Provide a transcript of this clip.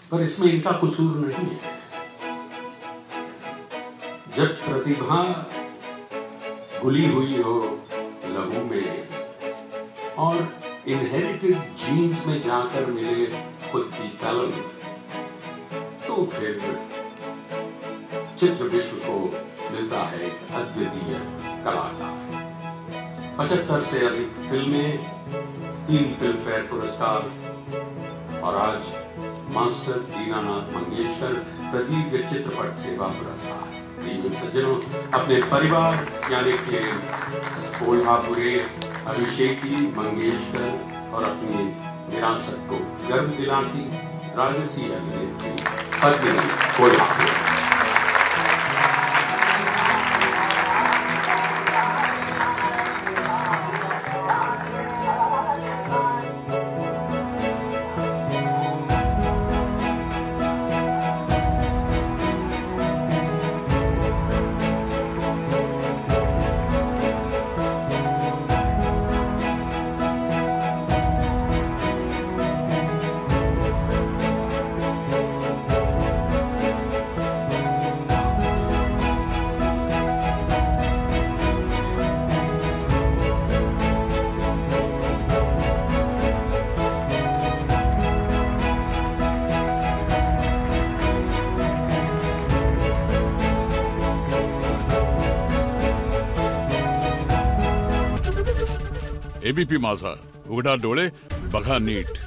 पर इसमें इनका कसूर नहीं है। जब प्रतिभा घुली हुई हो लहू में और इनहेरिटेड जीन्स में जाकर मिले खुद की टैलेंट, तो फिर चित्र विश्व को मिलता है एक अद्वितीय कलाकार। 75 से अधिक फिल्में, 3 फिल्मफेयर पुरस्कार और आज मास्टर दीनानाथ मंगेशकर प्रदीर्घ चित्रपट सेवा पुरस्कार। सज्जनों, अपने परिवार यानी कि कोल्हापुरे, अभिषेकी, मंगेशकर और अपनी विरासत को गर्व दिलाती राजसी अभिनेत्री पद्मिनी कोल्हापुरे। एबीपी माझा, उघडा डोळे बघा नीट।